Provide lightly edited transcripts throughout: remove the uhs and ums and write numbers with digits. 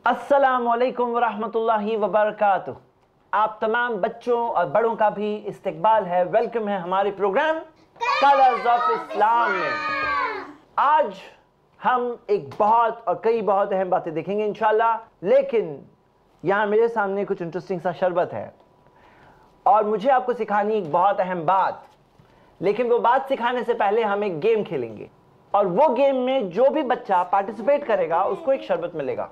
अस्सलामुअलैकुम वरहमतुल्लाहि वबरकातुह। आप तमाम बच्चों और बड़ों का भी इस्तकबाल है, वेलकम है हमारे प्रोग्राम कलर्स ऑफ इस्लाम में। आज हम एक बहुत और कई बहुत अहम बातें देखेंगे इंशाल्लाह, लेकिन यहाँ मेरे सामने कुछ इंटरेस्टिंग सा शरबत है और मुझे आपको सिखानी एक बहुत अहम बात। लेकिन वो बात सिखाने से पहले हम एक गेम खेलेंगे और वो गेम में जो भी बच्चा पार्टिसिपेट करेगा उसको एक शरबत मिलेगा।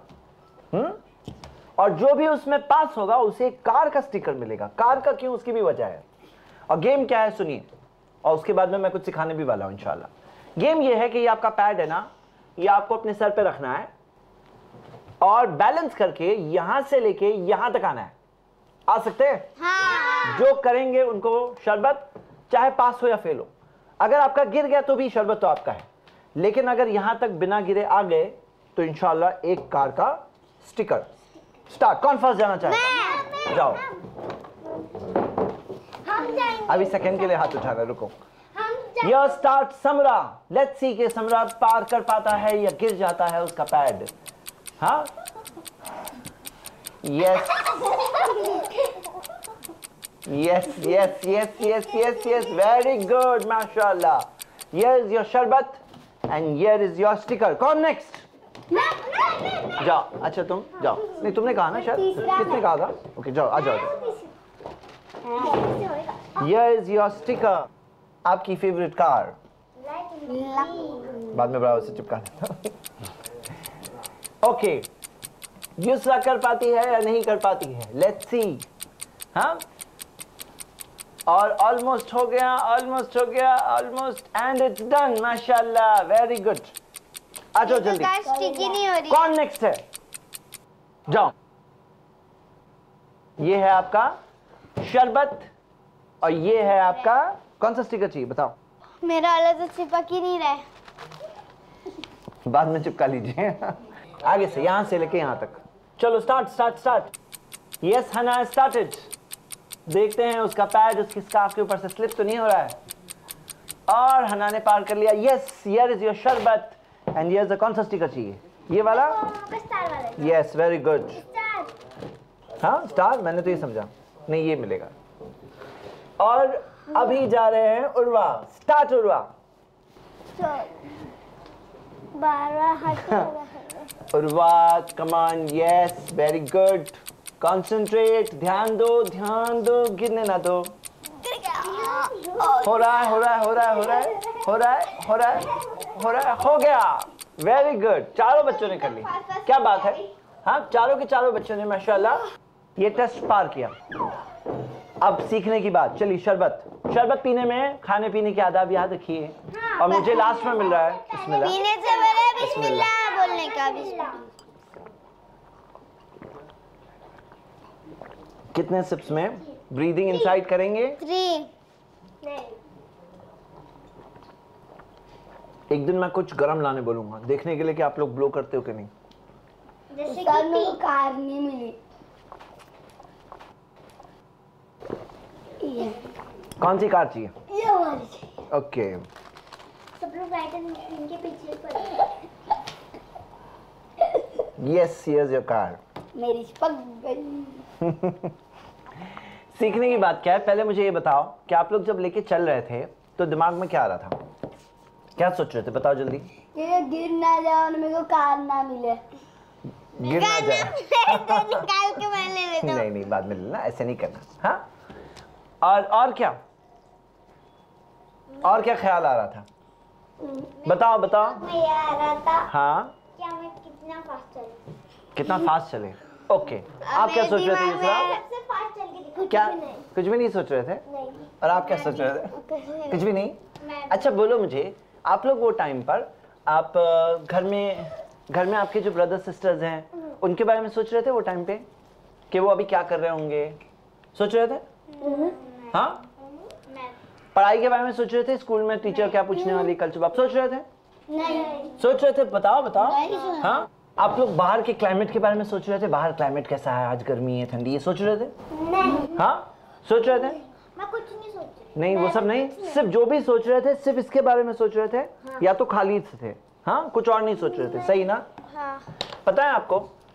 और जो भी उसमें पास होगा उसे एक कार का स्टिकर मिलेगा। कार का क्यों, उसकी भी वजह है। और गेम क्या है सुनिए, और उसके बाद में मैं कुछ सिखाने भी वाला हूं इंशाल्लाह। गेम ये है कि ये आपका पैड है ना, ये आपको अपने सर पे रखना है और बैलेंस करके यहां से लेके यहां तक आना है। आ सकते हैं? हाँ। जो करेंगे उनको शरबत, चाहे पास हो या फेल हो। अगर आपका गिर गया तो भी शरबत तो आपका है, लेकिन अगर यहां तक बिना गिरे आ गए तो इंशाल्लाह एक कार का स्टिकर। स्टार्ट। कौन फर्स्ट जाना चाहेगा? जाओ। अभी सेकंड के लिए हाथ उठाना, रुको। यह स्टार्ट समरा। लेट्स सी कि समरा पार कर पाता है या गिर जाता है उसका पैड। हाँ, yes yes yes yes yes yes yes, very good, माशाल्लाह। Here is your sharbat and here is your sticker. कौन नेक्स्ट? जाओ। अच्छा तुम जाओ। नहीं, तुमने कहा ना शायद। किसने कहा था? ओके जाओ, आ जाओ। हियर इज योर स्टिकर, आपकी फेवरेट कार। बाद में बराबर से चिपका देता। ओके, युसरा कर पाती है या नहीं कर पाती है? Let's see. हाँ, और ऑलमोस्ट हो गया, ऑलमोस्ट हो गया, ऑलमोस्ट, एंड इट्स डन। माशाल्लाह, वेरी गुड। आ जाओ जल्दी। स्टिकी नहीं हो रही। कौन नेक्स्ट है? जाओ। ये है आपका शरबत और ये है आपका, कौन सा स्टिकर चाहिए बताओ? मेरा वाला तो चिपक ही नहीं रहा है। बाद में चिपका लीजिए। आगे से, यहां से लेके यहां तक। चलो start start start. Yes, Hana started. देखते हैं उसका पैड उसकी स्कार्फ के ऊपर से स्लिप तो नहीं हो रहा है। और हना ने पार कर लिया। Yes, here is your sharbat and here is कौन सा स्टिकर चाहिए? ये वाला? Yes, very good. हाँ, स्टार। मैंने तो ये समझा। नहीं, ये मिलेगा। और अभी जा रहे हैं Urwa. Start Urwa. Urwa, come on. Yes, very good. Concentrate, ध्यान दो, ध्यान दो, गिरने ना दो। हो रहा है, हो रहा है, हो रहा है, हो रहा है, हो रहा है, हो रहा है, हो रहा है, हो गया। Very good. चारों बच्चों ने कर ली। क्या बात है। हाँ, चारों के चारों बच्चों ने माशाल्लाह ये टेस्ट पार किया। अब सीखने की बात। चलिए, शरबत। शरबत पीने में खाने पीने के आदाब याद रखिए। और मुझे लास्ट में मिल रहा है बिस्मिल्लाह। पीने से पहले बिस्मिल्लाह बोलने का। बिस्मिल्लाह। कितने सिप्स में ब्रीदिंग इनसाइड करेंगे? 3। एक दिन मैं कुछ गरम लाने बोलूंगा, देखने के लिए कि आप लोग ब्लो करते हो कि नहीं। जैसे कि कार नहीं मिली। कौन सी कार चाहिए? ये वाली चाहिए। ओके। सब लोग बैठे इनके पीछे पर। Yes, here your car. मेरी पक गई। सीखने की बात क्या है, पहले मुझे ये बताओ कि आप लोग जब लेके चल रहे थे तो दिमाग में क्या आ रहा था? क्या सोच रहे थे? बताओ जल्दी। ये गिर ना जाए और मेरे को कार ना मिले। गिर ना जाए। निकाल के मैं ले लेता हूं। नहीं नहीं, बाद में लेना, ऐसे नहीं करना। हाँ, और क्या, और क्या ख्याल आ रहा था? बताओ बताओ। मैं ये आ रहा था। हाँ, क्या मैं कितना फास्ट चलूं? कितना फास्ट चले? ओके। आप क्या सोच रहे थे यूसरा? सबसे फास्ट चल के दिखा। क्या? कुछ भी नहीं सोच रहे थे? नहीं। और आप क्या सोच रहे थे? कुछ भी नहीं। अच्छा बोलो मुझे, आप लोग वो टाइम पर आप घर में आपके जो ब्रदर सिस्टर्स हैं उनके बारे में सोच रहे थे वो टाइम पे कि वो अभी क्या कर रहे होंगे? सोच रहे थे? हाँ, पढ़ाई के बारे में सोच रहे थे? स्कूल में टीचर क्या पूछने वाली कल सुबह, आप सोच रहे थे? नहीं। सोच रहे थे? बताओ बताओ। हाँ, आप लोग बाहर के क्लाइमेट के बारे में सोच रहे थे? बाहर क्लाइमेट कैसा है, आज गर्मी है, ठंडी है, सोच रहे थे? नहीं। हाँ, सोच रहे थे? मैं कुछ नहीं सोच रही। नहीं, वो सब नहीं, सिर्फ जो भी सोच रहे थे सिर्फ इसके बारे में सोच रहे थे। हाँ। या तो खाली थे। हाँ, कुछ और नहीं सोच रहे थे, सही ना? हाँ। पता है आपको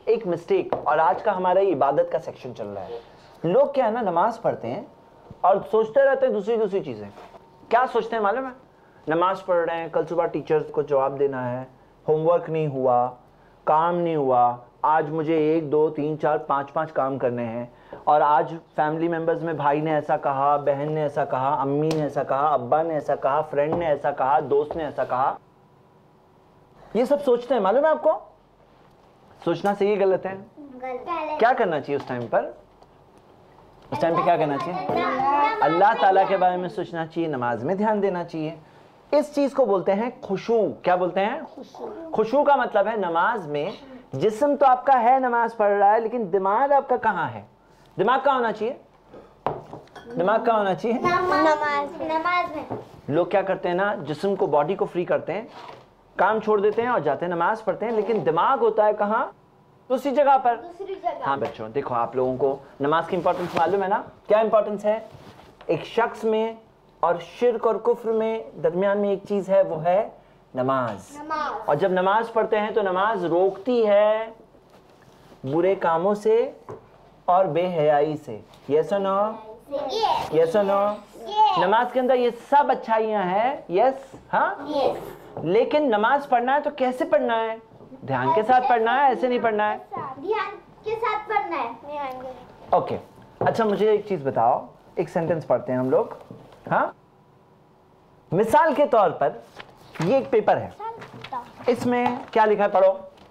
एक मिस्टेक, और आज का हमारा इबादत का सेक्शन चल रहा है। लोग क्या है ना, नमाज पढ़ते हैं और सोचते रहते हैं दूसरी चीजें। क्या सोचते हैं मालूम है? नमाज पढ़ रहे हैं, कल सुबह टीचर्स को जवाब देना है, होमवर्क नहीं हुआ, काम नहीं हुआ, आज मुझे 1 2 3 4 5 काम करने हैं, और आज फैमिली मेंबर्स में भाई ने ऐसा कहा, बहन ने ऐसा कहा, अम्मी ने ऐसा कहा, अब्बा ने ऐसा कहा, फ्रेंड ने ऐसा कहा, दोस्त ने ऐसा कहा। ये सब सोचते हैं, मालूम है आपको? सोचना सही गलत है? क्या करना चाहिए उस टाइम पर? उस टाइम पे क्या करना चाहिए? अल्लाह ताला के बारे में सोचना चाहिए, नमाज में ध्यान देना चाहिए। इस चीज को बोलते हैं खुशू। क्या बोलते हैं? खुशू का मतलब है नमाज में जिस्म तो आपका है, नमाज पढ़ रहा है, लेकिन दिमाग आपका कहाँ है? दिमाग कहाँ होना चाहिए? दिमाग कहाँ होना चाहिए? नमाज में। लोग क्या करते हैं ना, जिस्म को, बॉडी को फ्री करते हैं, काम छोड़ देते हैं और जाते हैं नमाज पढ़ते हैं, लेकिन दिमाग होता है कहाँ? दूसरी जगह पर। हाँ बच्चों, देखो आप लोगों को नमाज की इंपॉर्टेंस मालूम है ना? क्या इंपॉर्टेंस है? एक शख्स में और शिर्क और कुफ्र में दरमियान में एक चीज है, वो है नमाज। और जब नमाज पढ़ते हैं तो नमाज रोकती है बुरे कामों से और बेहयाई से। यस और नो? यस और नो? नमाज के अंदर ये सब अच्छाइयां हैं। यस? हाँ। लेकिन नमाज पढ़ना है तो कैसे पढ़ना है? ध्यान के साथ पढ़ना है, ऐसे नहीं पढ़ना है। ध्यान के साथ पढ़ना है। ओके, अच्छा मुझे एक चीज बताओ, एक सेंटेंस पढ़ते हैं हम लोग। हाँ, मिसाल के तौर पर ये एक पेपर है, इसमें क्या लिखा है? पढ़ो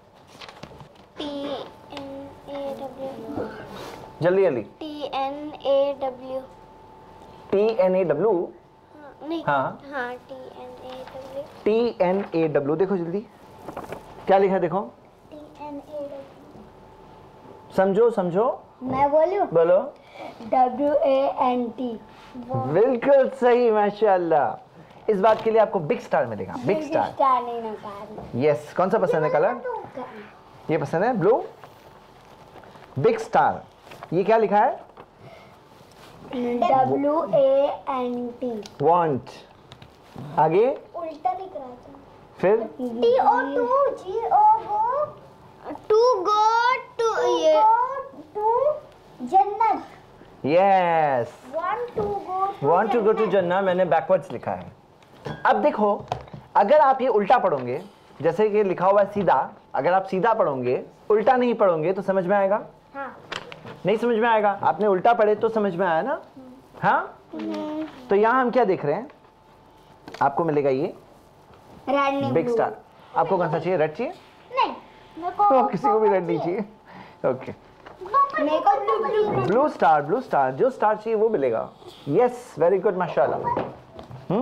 जल्दी जल्दी। TNAW। TNAW? नहीं। हाँ TNAW। TNAW, देखो जल्दी क्या लिखा है, देखो। TNAW। समझो समझो। मैं बोलूं? बोलो। WANT। बिल्कुल सही, माशाल्लाह। इस बात के लिए आपको बिग स्टार मिलेगा। Big star. नहीं ना कार। यस। कौन सा पसंद है कलर? ये पसंद है, ब्लू। Big star. ये क्या लिखा है? WANT। वांट। आगे उल्टा लिख रहा था। फिर TO2 to go to जन्नत। Yes. Want to go to जन्नत मैंने बैकवर्ड्स लिखा है। अब देखो, अगर आप ये उल्टा पढ़ोगे, जैसे कि लिखा हुआ है सीधा, अगर आप सीधा पढ़ोगे, उल्टा नहीं पढ़ोगे तो समझ में आएगा? हाँ। नहीं समझ में आएगा। आपने उल्टा पढ़े तो समझ में आया ना? हाँ। तो यहाँ हम क्या देख रहे हैं? आपको मिलेगा ये बिग स्टार। आपको कौन सा चाहिए? रेड चाहिए? नहीं, मेरे को किसी को भी रेड नहीं चाहिए। ओके, मेरे को ब्लू स्टार, जो स्टार चाहिए वो मिलेगा। यस, वेरी गुड, माशाल्लाह।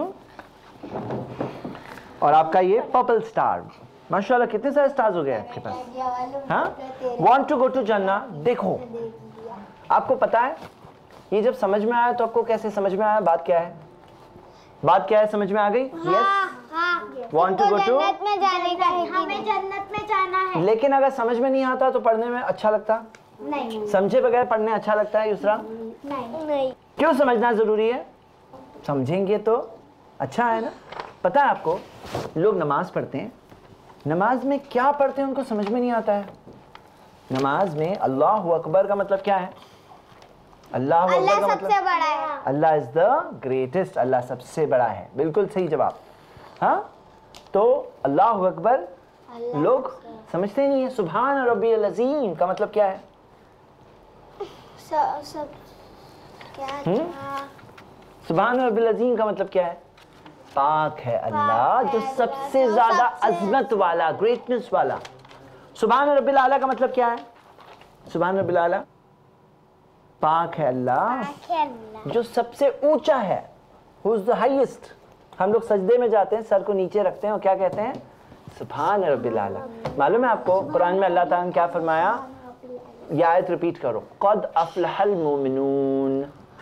और आपका ये पर्पल स्टार। माशाल्लाह, कितने सारे स्टार्स हो गए आपके पास? हाँ। वांट टू गो टू जन्नत। देखो, आपको पता है ये जब समझ में आया तो आपको कैसे समझ में आया? बात क्या है? बात क्या है? समझ में आ गई? Yes. Want to go to, में जाने का है, हमें जन्नत में जाना है। लेकिन अगर समझ में नहीं आता तो पढ़ने में अच्छा लगता? नहीं। समझे बगैर पढ़ने अच्छा लगता है यूसरा? नहीं। क्यों समझना जरूरी है? समझेंगे तो अच्छा है ना। पता है आपको, लोग नमाज पढ़ते हैं, नमाज में क्या पढ़ते हैं उनको समझ में नहीं आता है। नमाज में अल्लाह अकबर का मतलब क्या है? अल्लाह अकबर का मतलब सबसे बड़ा है। Allah is the greatest, Allah सबसे बड़ा है। बिल्कुल सही जवाब। हाँ, तो अल्लाह अकबर लोग समझते ही नहीं है। सुभान रब्बियल अज़ीम का मतलब क्या है? सब क्या? सुभान रब्बिल अज़ीम का मतलब क्या है? पाक है अल्लाह जो सबसे ज्यादा अजमत वाला, ग्रेटनेस वाला। सुभान रब्बिल आला का मतलब क्या है? सुभान रब्बिल आला, पाक है अल्लाह जो सबसे ऊंचा है, हु इज द हाईएस्ट। हम लोग सजदे में जाते हैं, सर को नीचे रखते हैं और क्या कहते हैं? सुभान रब्बिल आला। मालूम है आपको कुरान में अल्लाह ताला ने क्या फरमाया? ये आयत रिपीट करो। क़द अफ़लहल मोमिनून,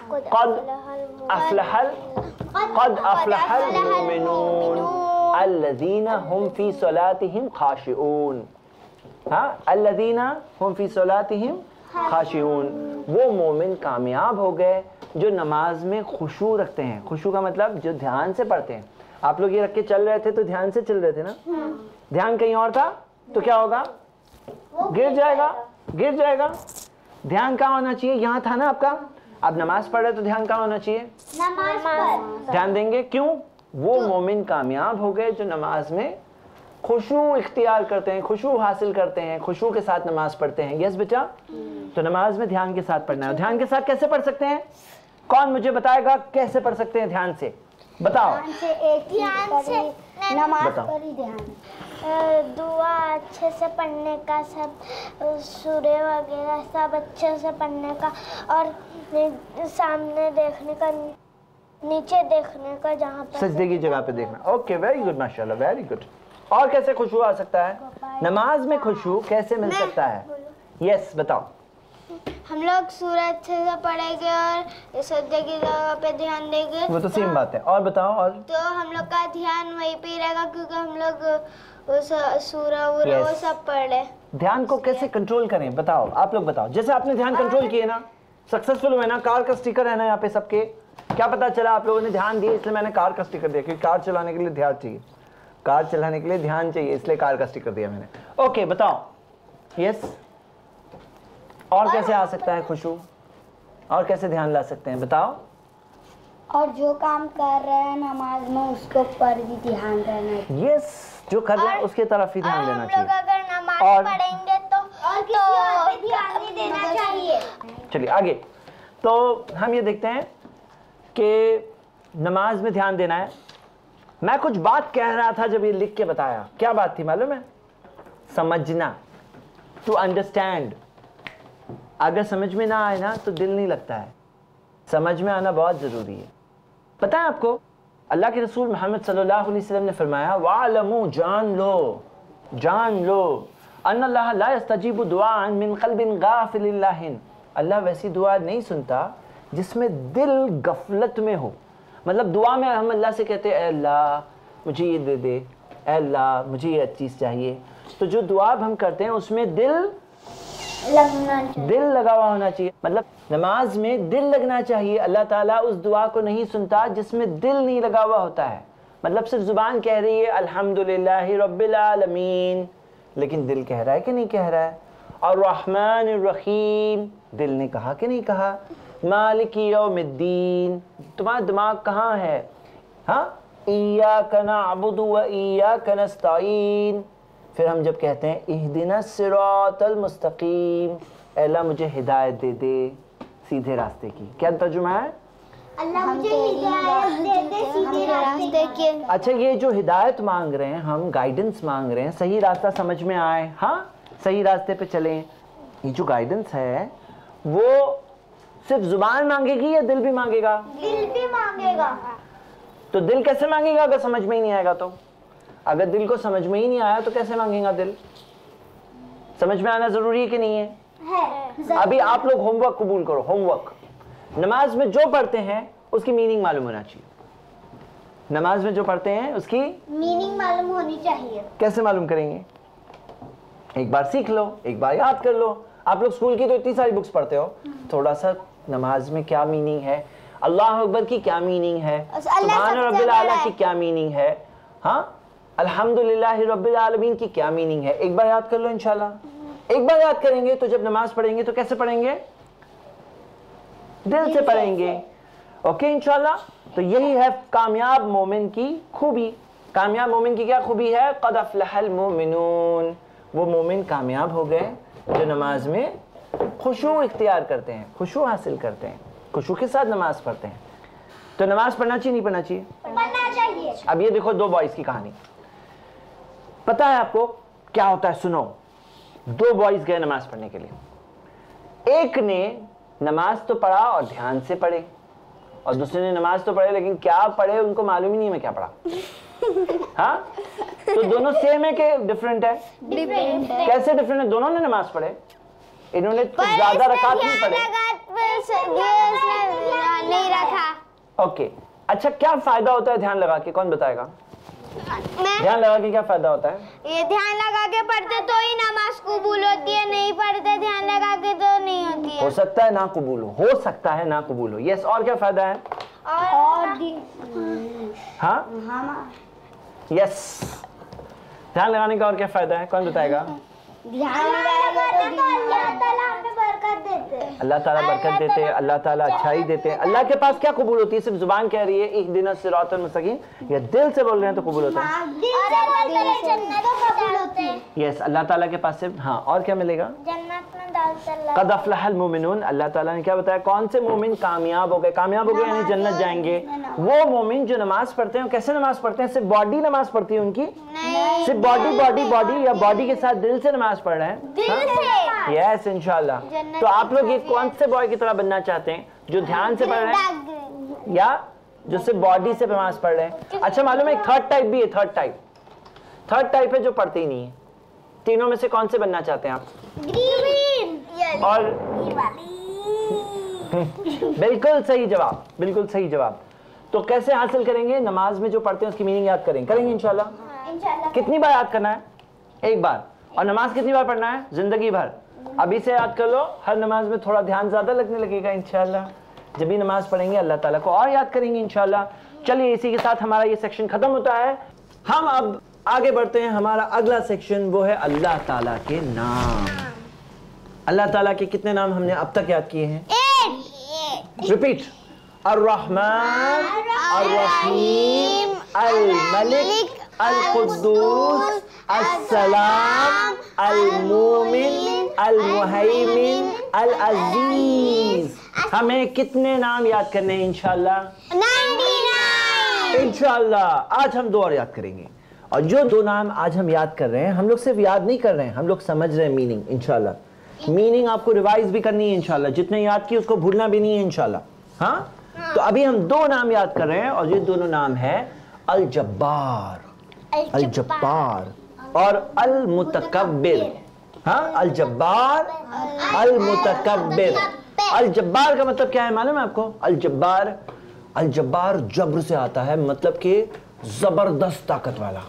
क़द अफ़लहल मोमिनून अल्लज़ीना हुम फ़ी सलातिहिम ख़ाशिऊन। हाँ, अल्लज़ीना हुम फ़ी सलातिहिम ख़ाशिऊन, वो मोमिन कामयाब हो गए जो नमाज में खुशू रखते हैं। खुशू का मतलब जो ध्यान से पढ़ते हैं। आप लोग ये रख के चल रहे थे तो ध्यान से चल रहे थे ना? ध्यान कहीं और था तो क्या होगा? गिर जाएगा, गिर जाएगा। ध्यान कहाँ होना चाहिए? यहाँ था ना आपका। अब नमाज पढ़ रहे तो ध्यान कहाँ होना चाहिए? नमाज पर। ध्यान देंगे। क्यों? वो मोमिन कामयाब हो गए जो नमाज में खुशू इख्तियार करते हैं, खुशू हासिल करते हैं, खुशू के साथ नमाज पढ़ते हैं। यस बेटा, तो नमाज में ध्यान के साथ पढ़ना है। ध्यान के साथ कैसे पढ़ सकते हैं? कौन मुझे बताएगा कैसे पढ़ सकते हैं ध्यान से? बताओ। ध्यान से एक ध्यान से नमाज पर ही ध्यान। दुआ अच्छे से पढ़ने का, सब सूरे वगैरह सब अच्छे से पढ़ने का, और सामने देखने का, नीचे देखने का, जहाँ पर सजदे की जगह पे देखना। ओके, वेरी गुड, माशाल्लाह, वेरी गुड। और कैसे खुशू आ सकता है? नमाज में खुशू कैसे मिल सकता है? यस, बताओ। हम लोग सूरज अच्छे से पढ़ेंगे और सजदे की जगह पे ध्यान देंगे। वो तो सेम बात है। और बताओ। और तो हम लोग का ध्यान वहीं पे ही रहेगा, क्योंकि हम लोग सूरा वूरा वो सब पढ़ रहे। ध्यान को कैसे कंट्रोल करें? बताओ, आप लोग बताओ। जैसे आपने ध्यान कंट्रोल किए ना, सक्सेसफुल हुए ना। कार का स्टिकर है ना यहाँ पे सबके। क्या पता चला? आप लोगों ने ध्यान दिया, इसलिए मैंने कार का स्टिकर दिया, क्योंकि कार चलाने के लिए ध्यान चाहिए, कार चलाने के लिए ध्यान चाहिए, इसलिए कार का स्टिकर दिया मैंने। ओके, बताओ। यस, और कैसे आ सकता है खुशू? और कैसे ध्यान ला सकते हैं? बताओ। और जो काम कर रहे हैं नमाज में उसके ऊपर भी ध्यान रहना चाहिए। यस, जो कर रहे हैं उसके तरफ ही ध्यान देना चाहिए। अगर नमाज और पढ़ेंगे तो और किसी और पे ध्यान नहीं देना चाहिए। चलिए आगे। तो हम ये देखते हैं कि नमाज में ध्यान देना है। मैं कुछ बात कह रहा था जब ये लिख के बताया। क्या बात थी मालूम है? समझना, टू अंडरस्टैंड। अगर समझ में ना आए ना तो दिल नहीं लगता है। समझ में आना बहुत जरूरी है। पता है आपको, अल्लाह के रसूल मोहम्मद सल्लल्लाहु अलैहि वसल्लम ने फरमाया, वालमू, जान लो, जान लो, अन्नल्लाह ला यस्तजीबु दुआअन मिन क़ल्बिन गाफ़िलिन लाहिन। अल्लाह वैसी दुआ नहीं सुनता जिसमें दिल गफलत में हो। मतलब दुआ में हम अल्लाह से कहते हैं, अल्लाह मुझे ये दे दे, अल्लाह मुझे ये चीज़ चाहिए। तो जो दुआ हम करते हैं उसमें दिल लगा हुआ होना चाहिए। मतलब नमाज में दिल लगना चाहिए। अल्लाह ताला उस दुआ को नहीं सुनता जिसमें दिल नहीं लगा हुआ होता है। मतलब सिर्फ जुबान कह रही है अल्हम्दुलिल्लाहि रब्बिल आलमीन, लेकिन दिल कह रहा है कि नहीं कह रहा है? और रहमानिर रहीम, दिल ने कहा कि नहीं कहा? मालिकी यौमिद्दीन, तुम्हारा दिमाग कहाँ है? हाँ, इय्याका नअबुदु व इय्याका नस्तईन। फिर हम जब कहते हैं इहदिनस सिरातल मुस्तकीम, अल्लाह मुझे हिदायत दे दे सीधे रास्ते की। क्या तर्जुमा है? अल्लाह मुझे हिदायत दे दे सीधे रास्ते की। अच्छा, ये जो हिदायत मांग रहे हैं हम, गाइडेंस मांग रहे हैं, सही रास्ता समझ में आए, हाँ सही रास्ते पे चलें, ये जो गाइडेंस है वो सिर्फ जुबान मांगेगी या दिल भी मांगेगा? दिल भी मांगेगा। तो दिल कैसे मांगेगा अगर समझ में ही नहीं आएगा? तो अगर दिल को समझ में ही नहीं आया तो कैसे मांगेगा दिल? समझ में आना जरूरी है कि नहीं है? अभी आप लोग होमवर्क कबूल करो। होमवर्क, नमाज में जो पढ़ते हैं उसकी मीनिंग मालूम होना चाहिए। नमाज में जो पढ़ते हैं उसकी मीनिंग मालूम होनी चाहिए। कैसे मालूम करेंगे? एक बार सीख लो, एक बार याद कर लो। आप लोग स्कूल की तो इतनी सारी बुक्स पढ़ते हो, थोड़ा सा नमाज में क्या मीनिंग है, अल्लाह अकबर की क्या मीनिंग है, सुभान रब्बिल आला की क्या मीनिंग है, हाँ अल्हम्दुलिल्लाहि रब्बिल आलमीन की क्या मीनिंग है, एक बार याद कर लो इंशाल्लाह। एक बार याद करेंगे तो जब नमाज पढ़ेंगे तो कैसे पढ़ेंगे? दिल से पढ़ेंगे। ओके इंशाल्लाह। तो यही है कामयाब मोमिन की खूबी। कामयाब मोमिन की क्या खूबी है? क़द अफ़लहल मोमिनून, वो मोमिन कामयाब हो गए जो नमाज में खुशू इख्तियार करते हैं, खुशू हासिल करते हैं, खुशू के साथ नमाज पढ़ते हैं। तो नमाज पढ़ना चाहिए नहीं पढ़ना चाहिए? पढ़ना चाहिए। अब ये देखो दो बॉयज की कहानी। पता है आपको क्या होता है? सुनो, दो बॉयज गए नमाज पढ़ने के लिए। एक ने नमाज तो पढ़ा और ध्यान से पढ़े, और दूसरे ने नमाज तो पढ़े लेकिन क्या पढ़े उनको मालूम ही नहीं मैं क्या पढ़ा। हाँ, तो दोनों सेम है कि डिफरेंट है? डिफरेंट है। कैसे डिफरेंट है? दोनों ने नमाज पढ़े, इन्होंने कुछ ज्यादा रकात नहीं पढ़े। नहीं रखा। ओके, अच्छा क्या फायदा होता है ध्यान लगा के? कौन बताएगा? ध्यान लगा के क्या फायदा होता है? ये ध्यान लगा के पढ़ते तो ही नमाज कबूल होती है, नहीं पढ़ते ध्यान लगा के तो नहीं होती है। हो सकता है ना कबूल हो सकता है ना कबूल हो। यस, और क्या फायदा है? और हाँ यस, ध्यान लगाने का और क्या फायदा है? कौन बताएगा? अल्लाह ताला बरकत देते हैं, अल्लाह ताला अच्छाई देते हैं। अल्लाह के पास क्या कबूल होती है? सिर्फ जुबान कह रही है इहदिना सिरातल मुस्तकीम, या दिल से बोल रहे हैं तो कबूल होता है। यस, अल्लाह ताला के पास से। हाँ, और क्या मिलेगा? जन्नत में डालते हैं। क़द अफ़लहल मोमिनून, अल्लाह ताला ने क्या बताया? कौन से मोमिन कामयाब हो गए? कामयाब हो गए यानी जन्नत जाएंगे। वो मोमिन जो नमाज पढ़ते हैं, कैसे नमाज पढ़ते हैं? सिर्फ बॉडी नमाज पढ़ती है उनकी? सिर्फ बॉडी बॉडी बॉडी, या बॉडी के साथ दिल से नमाज पढ़ रहे हैं? यस, इंशाल्लाह। तो आप लोग ये कौन से बॉय की तरह बनना चाहते हैं? जो ध्यान से पढ़ रहे हैं या जो सिर्फ बॉडी से नमाज पढ़ रहे हैं? अच्छा, मालूम है एक थर्ड टाइप भी है। थर्ड टाइप है जो पढ़ते ही नहीं है। तीनों में से कौन से बनना चाहते हैं आप? ग्रीन। और बिल्कुल सही जवाब, बिल्कुल सही जवाब। तो कैसे हासिल करेंगे? नमाज में जो पढ़ते हैं उसकी मीनिंग याद करेंगे इंशाल्लाह। कितनी बार याद करना है? एक बार। और नमाज कितनी बार पढ़ना है? जिंदगी भर। अभी से याद कर लो, हर नमाज में थोड़ा ध्यान ज्यादा लगने लगेगा इंशाल्लाह। जब भी नमाज पढ़ेंगे अल्लाह ताला को और याद करेंगे इंशाल्लाह। चलिए, इसी के साथ हमारा ये सेक्शन खत्म होता है। हम अब आगे बढ़ते हैं। हमारा अगला सेक्शन वो है अल्लाह ताला के नाम। अल्लाह ताला के कितने नाम हमने अब तक याद किए हैं? रिपीट। अर्रहमान, अर्रहीम, अल मलिक, अल कुद्दूस, अस्सलाम, अल मोमिन, अल मुहैमिन, अल अजीज। हमें कितने नाम याद करने हैं इंशाल्लाह? 99। इंशाल्लाह आज हम 2 और याद करेंगे। और जो 2 नाम आज हम याद कर रहे हैं, हम लोग सिर्फ याद नहीं कर रहे हैं, हम लोग समझ रहे हैं मीनिंग इंशाल्लाह। मीनिंग आपको रिवाइज भी करनी है इंशाल्लाह। जितने याद की उसको भूलना भी नहीं है इंशाल्लाह। हाँ, तो अभी हम 2 नाम याद कर रहे हैं और ये दोनों नाम है अल जब्बार, अल जब्बार और अल मुतकब्बिर। हाँ, अल जब्बार, अल मुतकब्बिर। अल जब्बार का मतलब क्या है मालूम है आपको? अल जब्बार जब्र से आता है, मतलब कि जबरदस्त ताकत वाला।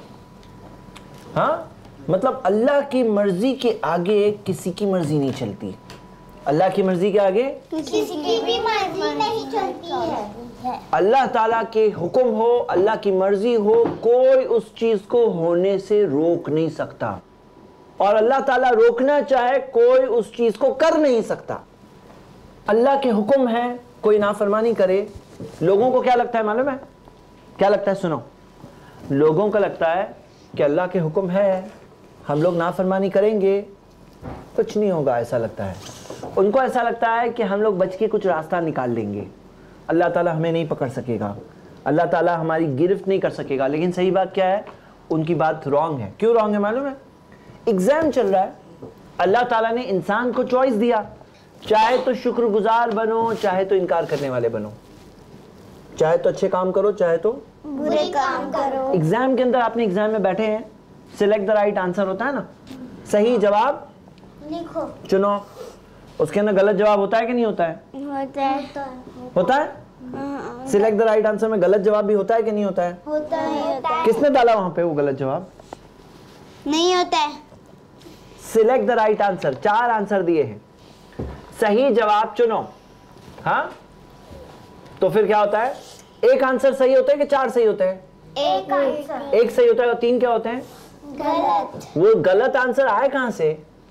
हाँ, मतलब अल्लाह की मर्जी के आगे किसी की मर्जी नहीं चलती। अल्लाह की मर्जी के आगे किसी की भी मर्जी नहीं चलती है। अल्लाह ताला के हुक्म हो, अल्लाह की मर्जी हो, कोई उस चीज को होने से रोक नहीं सकता। और अल्लाह ताला रोकना चाहे, कोई उस चीज को कर नहीं सकता। अल्लाह के हुक्म है, कोई नाफरमानी करे। लोगों को क्या लगता है मालूम है? क्या लगता है? सुनो, लोगों को लगता है कि अल्लाह के हुक्म है, हम लोग नाफरमानी करेंगे कुछ नहीं होगा, ऐसा लगता है। उनको ऐसा लगता है कि हम लोग बच के कुछ रास्ता निकाल लेंगे, अल्लाह ताला हमें नहीं पकड़ सकेगा, अल्लाह ताला हमारी गिरफ्त नहीं कर सकेगा। लेकिन सही बात क्या है? उनकी बात रॉन्ग है। क्यों रॉन्ग है मालूम है? एग्जाम चल रहा है, अल्लाह ताला ने इंसान को चॉइस दिया, चाहे तो शुक्रगुजार बनो, चाहे तो इनकार करने वाले बनो, चाहे तो अच्छे काम करो, चाहे तो बुरे काम करो। एग्जाम के अंदर आपने एग्जाम में बैठे हैं, सिलेक्ट द राइट आंसर होता है ना, सही जवाब लिखो, चुनो। उसके अंदर गलत जवाब होता है कि नहीं होता है? होता है। सिलेक्ट द राइट आंसर में गलत जवाब भी होता है कि नहीं होता है? होता है। किसने डाला वहां पे वो गलत जवाब? नहीं होता है। Select the right answer, 4 answer दिए हैं, सही जवाब चुनो। हाँ, तो फिर क्या होता है? एक आंसर सही होता है कि 4 सही होते हैं? एक आंसर। एक सही होता है और 3 क्या होते हैं? गलत। वो गलत आंसर आए कहां से?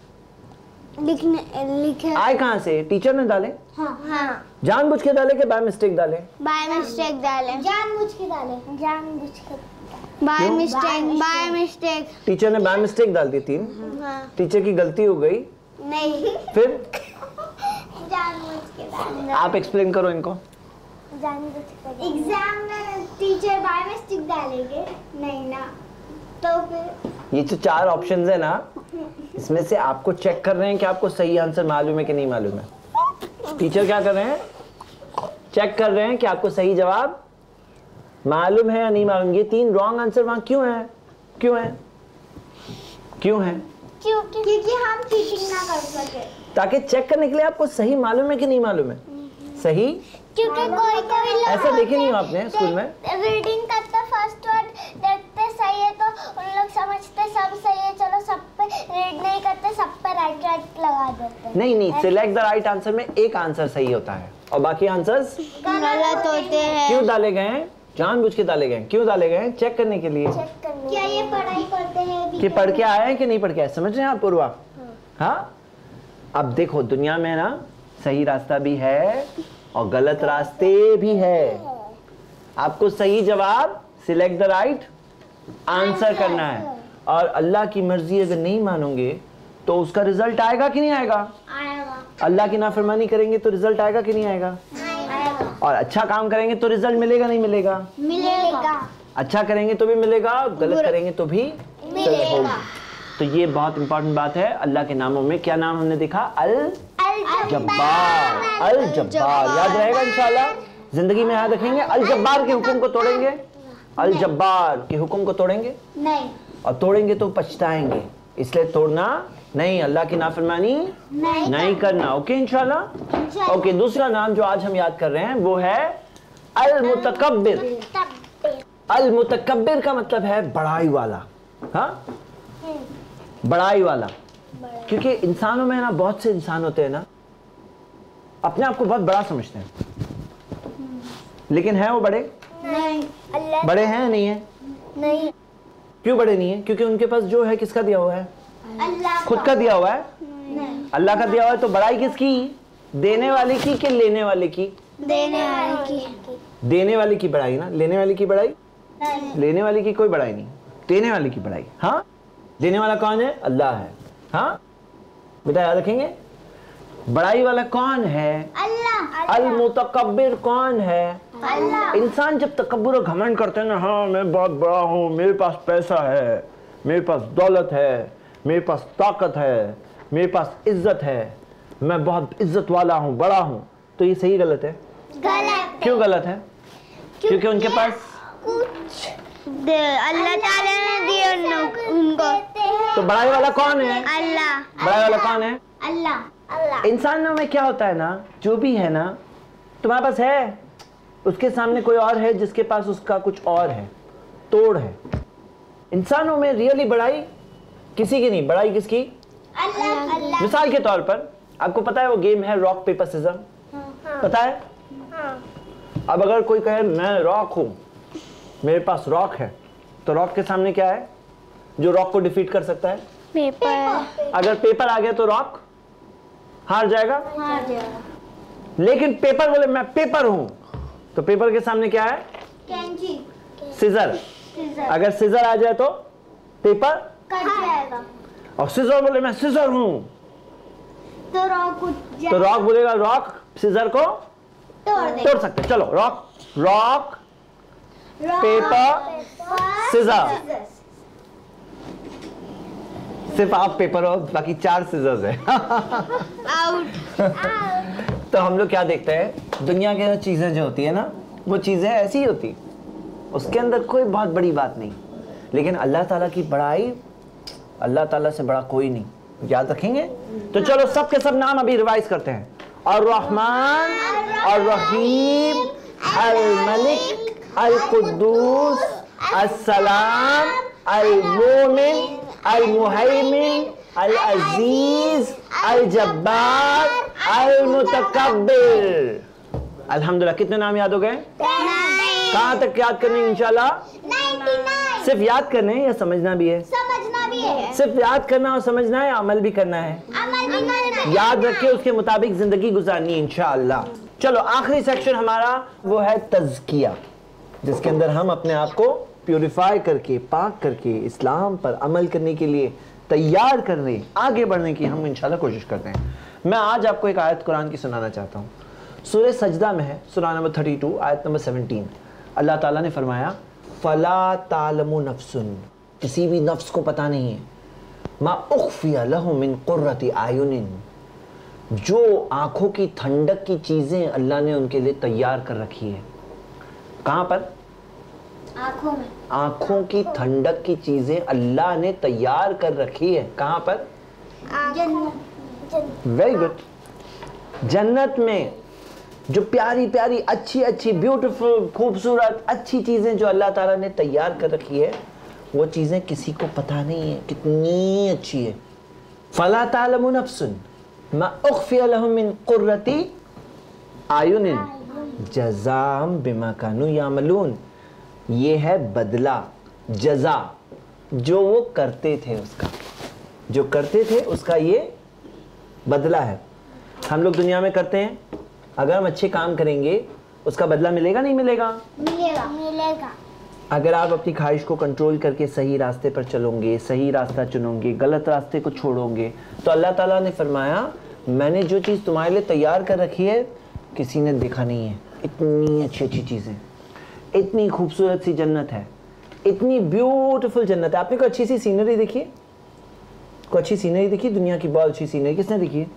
लिखे आए कहां से? टीचर ने डाले? हाँ। जानबूझ के डाले कि बाय मिस्टेक डाले? बाय मिस्टेक डाले। जानबूझ के डाले। जानबूझ के। By mistake. टीचर ने बाय मिस्टेक डाल दी 3। हाँ। टीचर की गलती हो गई। नहीं, फिर जानबूझ के डाले। आप एक्सप्लेन करो इनको। जानबूझ के। एग्जाम में टीचर बाय मिस्टेक डालेंगे नहीं ना, तो फिर ये जो 4 ऑप्शंस है ना, इसमें से आपको चेक कर रहे हैं कि आपको सही आंसर मालूम है कि नहीं मालूम है। टीचर क्या कर रहे हैं? चेक कर रहे हैं कि आपको सही जवाब मालूम है या नहीं मालूम। ये 3 रॉन्ग आंसर वहां क्यों है? क्यों है? क्यों है? क्योंकि हम चीटिंग ना कर सके, ताकि चेक करने के लिए आपको सही मालूम है कि नहीं मालूम है। सही, क्योंकि कोई लोग ऐसा देखे नहीं हो आपने स्कूल में? रीडिंग करते फर्स्ट वर्ड देखते सही है तो उन लोग समझते सब सही है, चलो सब पे रीड नहीं करते, सब पे राइट लगा देते। नहीं, सिलेक्ट द राइट आंसर में एक आंसर सही होता है और बाकी आंसर्स गलत होते हैं। क्यों डाले गए हैं? जानबूझ के डाले गए हैं। क्यों डाले गए हैं? चेक करने के लिए। क्या ये पढ़ाई करते हैं? कि पढ़ के आए हैं कि नहीं पढ़ के आए? समझ रहे हैं आप पूर्वा? हाँ, अब देखो दुनिया में ना सही रास्ता भी है और गलत रास्ते भी है। आपको सही जवाब सिलेक्ट द राइट आंसर करना है, और अल्लाह की मर्जी अगर नहीं मानोगे तो उसका रिजल्ट आएगा कि नहीं आएगा? अल्लाह की नाफरमानी करेंगे तो रिजल्ट आएगा कि नहीं आएगा? और अच्छा काम करेंगे तो रिजल्ट मिलेगा नहीं मिलेगा? मिलेगा। अच्छा करेंगे तो भी मिलेगा, गलत करेंगे तो भी मिलेगा। तो ये बहुत इंपॉर्टेंट बात है। अल्लाह के नामों में क्या नाम हमने देखा? अल जब्बार। अल जब्बार याद रहेगा इंशाल्लाह, जिंदगी में याद रखेंगे। अल जब्बार के हुक्म को तोड़ेंगे, अल जब्बार के हुक्म को तोड़ेंगे नहीं, और तोड़ेंगे तो पछताएंगे, इसलिए तोड़ना नहीं, अल्लाह की नाफरमानी नहीं करना। ओके इंशाल्लाह। ओके, दूसरा नाम जो आज हम याद कर रहे हैं वो है अल मुतकब्बिर। अल मुतकब्बिर का मतलब है बड़ाई वाला। हाँ, बड़ाई वाला। क्योंकि इंसानों में ना बहुत से इंसान होते हैं ना अपने आप को बहुत बड़ा समझते हैं, लेकिन है वो बड़े नहीं। बड़े हैं नहीं है? नहीं। क्यों बड़े नहीं है? क्योंकि उनके पास जो है किसका दिया हुआ है? अल्लाह खुद का दिया हुआ है। नहीं। अल्लाह का दिया हुआ है। तो बड़ाई किसकी? देने वाले की कि लेने वाले की? देने वाले की। देने वाले की बड़ाई ना, लेने वाले की बड़ाई? लेने वाले की कोई बड़ाई नहीं, देने वाले की बड़ाई। हाँ, देने वाला कौन है? अल्लाह है। हाँ बेटा याद रखेंगे। बड़ाई वाला कौन है? अल्लाह। अल मुतकब्बिर कौन है? अल्लाह। इंसान जब तकब्बुर और घमंड करते हैं ना, हाँ मैं बहुत बड़ा हूँ, मेरे पास पैसा है, मेरे पास दौलत है, मेरे पास ताकत है, मेरे पास इज्जत है, मैं बहुत इज्जत वाला हूँ, बड़ा हूँ, तो ये सही गलत है? गलत। क्यों गलत है? क्योंकि उनके पास कुछ अल्लाह ताला ने दिया उनको। तो बड़ाई वाला कौन है? अल्लाह। बड़ाई वाला कौन है? अल्लाह। इंसानों में क्या होता है ना, जो भी है ना, तुम्हारे पास है, उसके सामने कोई और है जिसके पास उसका कुछ और है, तोड़ है। इंसानों में रियली बड़ाई किसी की नहीं, बड़ाई किसकी? अल्लाह। मिसाल के तौर पर आपको पता है वो गेम है रॉक पेपर सिजर, पता है? अब अगर कोई कहे मैं रॉक हूं, मेरे पास रॉक है, तो रॉक के सामने क्या है जो रॉक को डिफीट कर सकता है? पेपर। अगर पेपर आ गया तो रॉक हार जाएगा। हार जाएगा। लेकिन पेपर बोले मैं पेपर हूं, तो पेपर के सामने क्या है? कैंची। सिजर। अगर सिजर आ जाए तो पेपर कट जाएगा। और सिजर बोले मैं सिजर हूं, तो रॉक बोलेगा रॉक सिजर को तोड़ सकते। चलो रॉक रॉक पेपर सिजर। सिर्फ आप पेपर हो, बाकी 4 सिजर्स है। आउट। तो हम लोग क्या देखते हैं, दुनिया की चीजें जो होती है ना, वो चीजें ऐसी ही होती, उसके अंदर कोई बहुत बड़ी बात नहीं, लेकिन अल्लाह ताला की बड़ाई, अल्लाह ताला से बड़ा कोई नहीं। याद रखेंगे। तो चलो सब के सब नाम अभी रिवाइज करते हैं। और रहमान और रहीम, अल मलिक, अल कुद्दूस, अस्सलाम, अल मोमिन, अल मुहैमिन, अल अजीज, अल जब्बार, अल मुतकब्बिर। अल्हम्दुलिल्लाह कितने नाम याद हो गए? कहाँ तक याद करने इंशाल्लाह? 99। सिर्फ याद करने हैं या समझना भी है? समझना भी है। सिर्फ याद करना और समझना है, अमल भी करना है। अमल भी करना है। याद रखे उसके मुताबिक जिंदगी गुजारनी इंशाअल्लाह। चलो आखिरी सेक्शन हमारा वो है तज़किया, जिसके अंदर हम अपने आप को प्यूरिफाई करके, पाक करके, इस्लाम पर अमल करने के लिए तैयार करने, आगे बढ़ने की हम इंशाल्लाह कोशिश करते हैं। मैं आज आपको एक आयत कुरान की सुनाना चाहता हूँ। सूरह सजदा में है, सूरा नंबर 32 आयत नंबर 17। अल्लाह ताला ने फरमाया फला तालमु नफ्सुन, किसी भी नफ्स को पता नहीं है, मा उख्फिया लहुम मिन कुर्रति आयुनिन, जो आंखों की ठंडक की चीजें अल्लाह ने उनके लिए तैयार कर रखी है। कहां पर? आंखों में। आंखों की ठंडक की चीजें अल्लाह ने तैयार कर रखी है। कहां पर? जन्नत। Very good. जन्नत में जो प्यारी प्यारी अच्छी अच्छी ब्यूटीफुल खूबसूरत अच्छी चीजें जो अल्लाह ताला ने तैयार कर रखी है, वो चीजें किसी को पता नहीं है कितनी अच्छी है। फला तालमु नफ्सुन मा उख्फिया लहुम मिन कुर्रति आयुनिन जज़ाम बिमा कानू यामलून। ये है बदला, जजा, जो वो करते थे उसका, जो करते थे उसका ये बदला है। हम लोग दुनिया में करते हैं, अगर हम अच्छे काम करेंगे उसका बदला मिलेगा नहीं मिलेगा? मिलेगा मिलेगा। अगर आप अपनी ख्वाहिश को कंट्रोल करके सही रास्ते पर चलोगे, सही रास्ता चुनोगे, गलत रास्ते को छोड़ोगे, तो अल्लाह ताला ने फरमाया मैंने जो चीज़ तुम्हारे लिए तैयार कर रखी है किसी ने देखा नहीं है। इतनी अच्छी अच्छी चीज़ें, इतनी खूबसूरत सी जन्नत है, इतनी ब्यूटीफुल जन्नत है। आपने कोई अच्छी सी सीनरी देखी है? कोई अच्छी सीनरी देखी दुनिया की? बहुत अच्छी सीनरी किसने देखी है?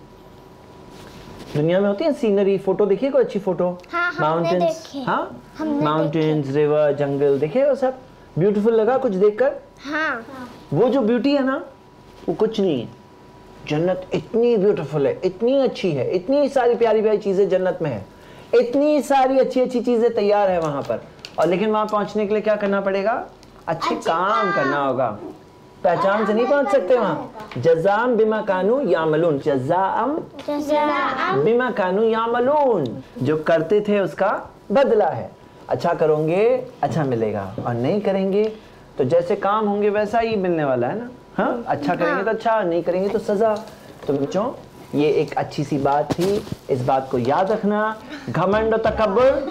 दुनिया में होती है सीनरी, फोटो देखिए कोई अच्छी फोटो? हाँ, माउंटेन्स, हाँ माउंटेन्स, रिवर, जंगल देखे वो सब ब्यूटीफुल लगा कुछ देखकर? हाँ। वो जो ब्यूटी है ना वो कुछ नहीं है। जन्नत इतनी ब्यूटीफुल है, इतनी अच्छी है, इतनी सारी प्यारी प्यारी चीजें जन्नत में है, इतनी सारी अच्छी अच्छी चीजें तैयार है वहां पर। और लेकिन वहां पहुंचने के लिए क्या करना पड़ेगा? अच्छे काम करना होगा। पहचान से नहीं पहुंच सकते वहां। जज़ाम बिमा कानू यामलून, जज़ाम बिमा कानू यामलून, जो करते थे उसका बदला है। अच्छा करोगे अच्छा मिलेगा, और नहीं करेंगे तो जैसे काम होंगे वैसा ही मिलने वाला है ना। हाँ, अच्छा करेंगे तो अच्छा, नहीं करेंगे तो सजा। तो बच्चों ये एक अच्छी सी बात थी, इस बात को याद रखना। घमंड और तकब्बुर,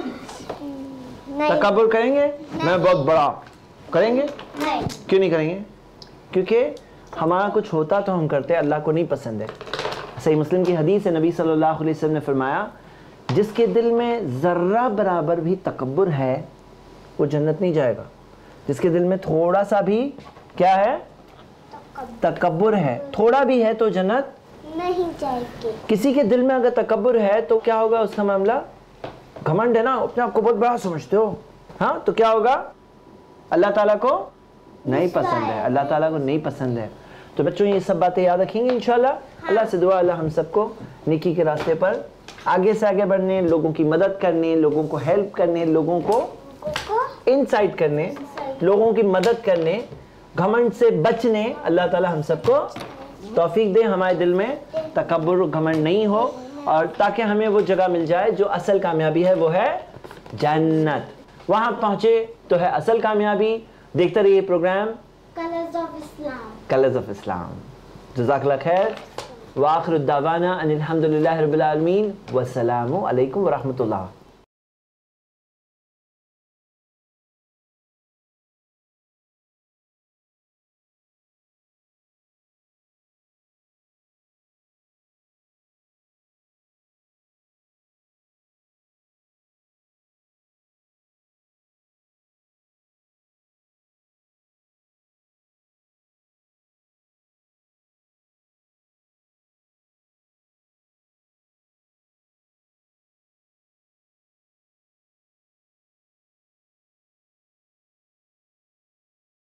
तकब्बुर करेंगे मैं बहुत बड़ा करेंगे? नहीं। क्यों नहीं करेंगे? क्योंकि हमारा कुछ होता तो हम करते, अल्लाह को नहीं पसंद है। सही मुस्लिम की हदीस है, नबी सल्लल्लाहु अलैहि वसल्लम ने फरमाया जिसके दिल में ज़र्रा बराबर भी तकब्बुर है वो जन्नत नहीं जाएगा। जिसके दिल में थोड़ा सा भी क्या है? तकब्बुर है, थोड़ा भी है तो जन्नत नहीं जाएगी। किसी के दिल में अगर तकब्बुर है तो क्या होगा उसका मामला? घमंड है ना, अपने आप को बहुत बड़ा समझते हो, हाँ, तो क्या होगा? अल्लाह ताला को नहीं पसंद है, अल्लाह ताला को नहीं पसंद है। तो बच्चों ये सब बातें याद रखेंगे इंशाल्लाह। अल्लाह से दुआ, अल्लाह हम सबको नेकी के रास्ते पर आगे से आगे बढ़ने, लोगों की मदद करने, लोगों को हेल्प करने, लोगों को इनसाइट करने, लोगों की मदद करने, घमंड से बचने, अल्लाह ताला हम सबको तौफीक दे। हमारे दिल में तकब्बुर घमंड नहीं हो, और ताकि हमें वो जगह मिल जाए जो असल कामयाबी है, वो है जन्नत। वहाँ पहुँचे तो है असल कामयाबी। देखते रहिए programme colours of Islam. Colours of Islam. जज़ाकल्लाह खैर। व आखिरु दावाना अनिल हम्दुलिल्लाहि रब्बिल आलमीन। वस्सलामु अलैकुम व रहमतुल्लाह।